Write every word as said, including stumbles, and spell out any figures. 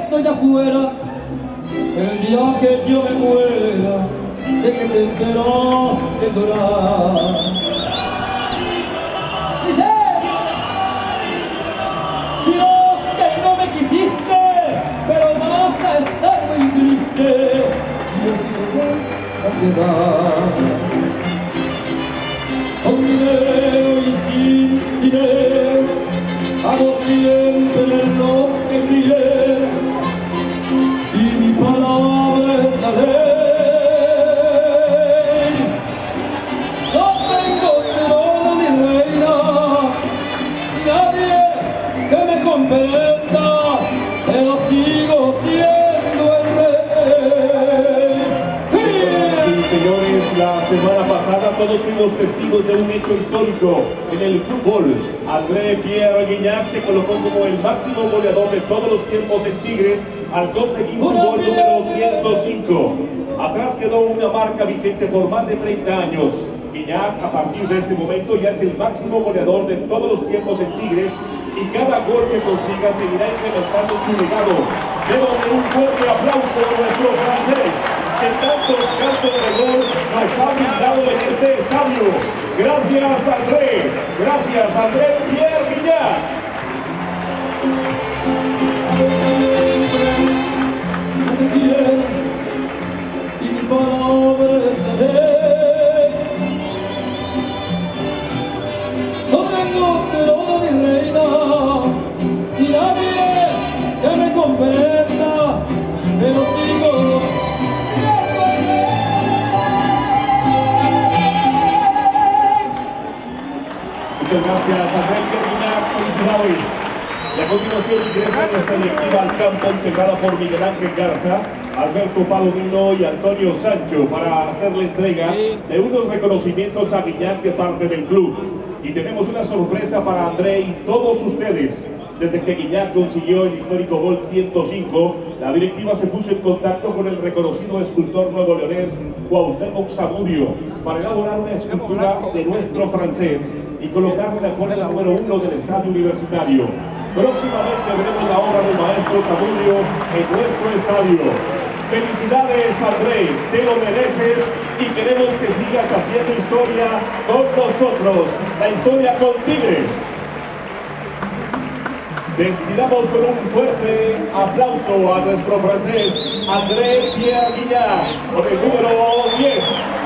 estoy afuera, el día que yo me muera, sé que tendrás que llorar. Dice, Dios, que no me quisiste, pero vas a estar muy triste, Dios te vas a quedar. Con dinero y sin dinero, hago siempre lo que quiero, y mi palabra es la ley. No tengo trono ni reina, nadie que me comprenda, pero sigo siendo el rey. Sí, señores, la semana pasada todos fuimos testigos de un hecho histórico en el fútbol. André Pierre Guignac se colocó como el máximo goleador de todos los tiempos en Tigres al conseguir su gol número ciento cinco. Atrás quedó una marca vigente por más de treinta años. Guignac a partir de este momento ya es el máximo goleador de todos los tiempos en Tigres y cada gol que consiga seguirá incrementando su legado. Démosle un fuerte aplauso a nuestro francés, que tantos cantos de gol nos ha brindado en este estadio. Gracias, André. Gracias, André Pierre Guignac. Y mi palabra es la ley. No tengo trono ni reina, ni nadie que me comprenda, pero sigo. Muchas gracias, André Pierre Guignac. Felicidades. Y a continuación ingresa nuestra directiva al campo integrada por Miguel Ángel Garza, Alberto Palomino y Antonio Sancho para hacerle entrega de unos reconocimientos a Guignac de parte del club. Y tenemos una sorpresa para André y todos ustedes. Desde que Guignac consiguió el histórico gol ciento cinco, la directiva se puso en contacto con el reconocido escultor nuevo-leonés Cuauhtémoc Zamudio para elaborar una escultura de nuestro francés y colocarla en la puerta número uno del estadio universitario. Próximamente veremos la obra del maestro Zamudio en nuestro estadio. Felicidades, André, te lo mereces y queremos que sigas haciendo historia con nosotros, la historia con Tigres. Despidamos con un fuerte aplauso a nuestro francés André Pierre Guignac con el número diez.